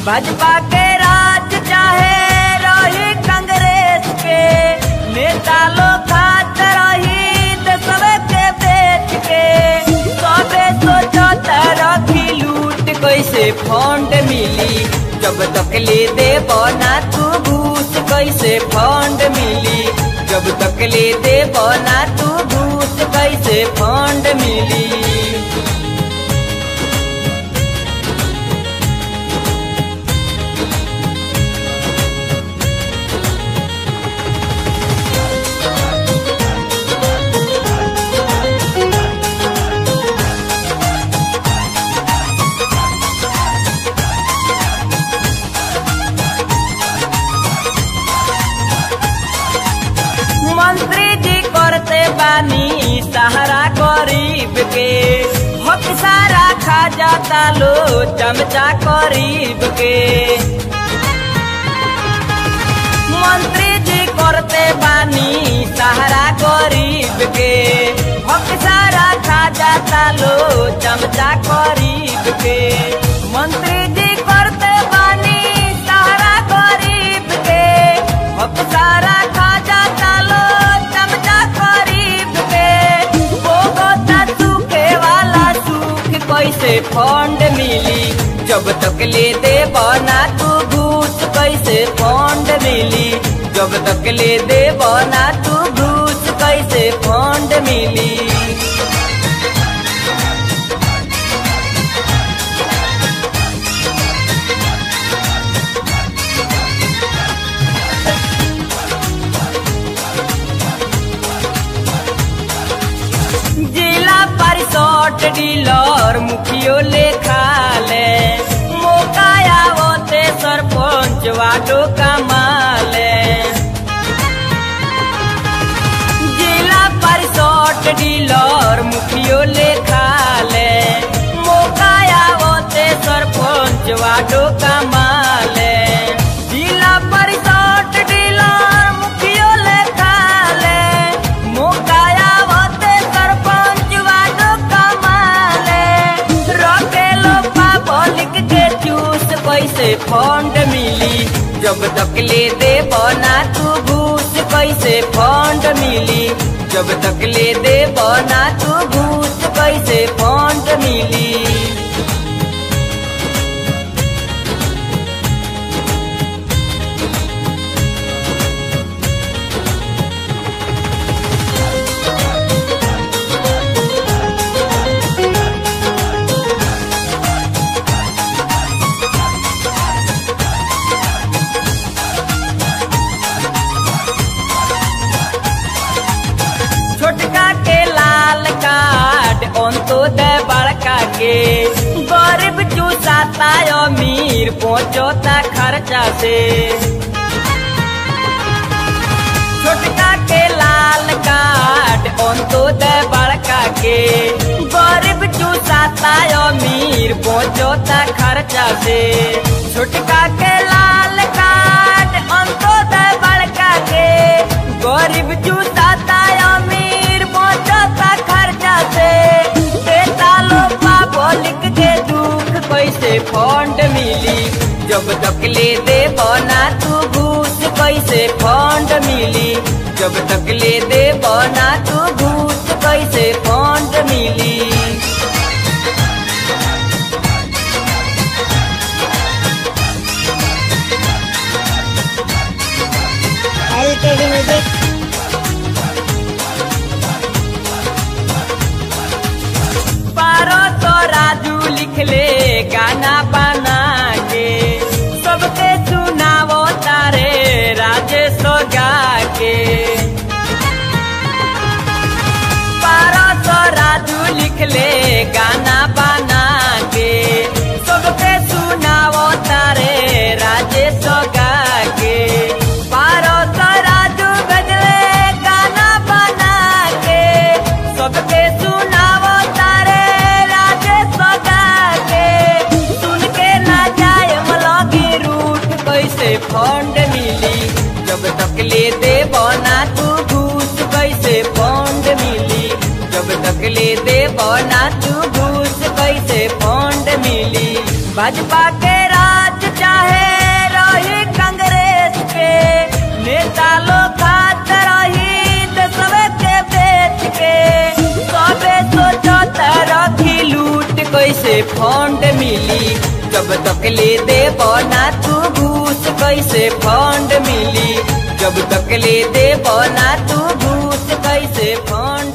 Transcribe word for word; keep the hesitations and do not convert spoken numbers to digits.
भाजपा के राज चाहे रही कांग्रेस के नेता लोग खात रही देशवे के बेच के सबे सोचत रखी लूट कैसे फंड मिली जब तक ले देब ना तू घूस कैसे फंड मिली जब तक ले देब ना तू घूस कैसे फंड मिली। मंत्री जी करते बानी सहारा गरीब के हक सारा खा जाता लो चमचा गरीब के। मंत्री जी करते बानी सहारा गरीब के हक सारा खा जाता लो चमचा गरीब के। मंत्री जी करते बानी सहारा गरीब के हक सारा खा जाता लो कैसे फंड मिली जब तक ले देब ना तू घूस कैसे फंड मिली जब तक ले देब ना तू घूस कैसे फंड मिली। जिला परिषद डीलर मुखियो लेखा ले मौका आवते सरपंच वाडो कमाले। जिला परिषद डीलर मुखियो लेखा ले मौका आवते सरपंच वाडो कमाले। जिला परिषद डीलर मुखियो लेखा ले मौका कैसे फंड मिली जब तक ले देब ना तू घूस कैसे फंड मिली जब तक ले देब ना तू घूस कैसे फंड मिली। छोटका के लाल कार्ड तो दे बड़का के गरीब चूसाता अमीर पहुँचोता खर्चा से। छोटका के लाल कार्ड तो दे बड़का के गरीब चूसाता अमीर पहुँचोता खर्चा से। छोटका के लाल कार्ड तो दे बड़का के गरीब चूसाता अमीर पहुँचोता खर्चा से। देता लो पब्लिक के दुख कैसे फंड मिली जब तक ले देब ना तू घूस कैसे फंड मिली जब तक ले देब ना तू घूस कैसे फंड मिली। पारो तो राजू लिख ले गाना बना के सबके सुनावो तारे राजेश गा के। पारो तो राजू लिख ले गाना बना के सबके सुनावो तारे राजेश गा के। पारो तो राजू गजले गाना बना के सबके सुनावो तारे राजेश गा के। सुन के ना जाए मलगी रूट कैसे फंड मिली जब तक ले देब ना तू घूस कैसे फंड मिली जब तक ले देब ना तू घूस कैसे फंड मिली। भाजपा के राज चाहे मिली। जब तक ले देबो ना तू घूस कैसे फंड मिली। जब तक ले देबो ना तू घूस कैसे फंड